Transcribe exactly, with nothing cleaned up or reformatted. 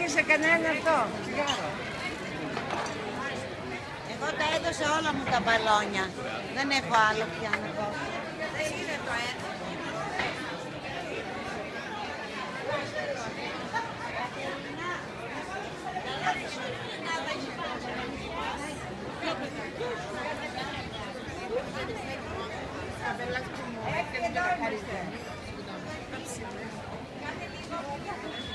σε κανέναν αυτό, τσιγάρο. Εγώ τα έδωσα όλα μου τα μπαλόνια. Δεν έχω άλλο πια να δώσω. Δεν είναι το ένα. Έχετε τώρα, ευχαριστώ.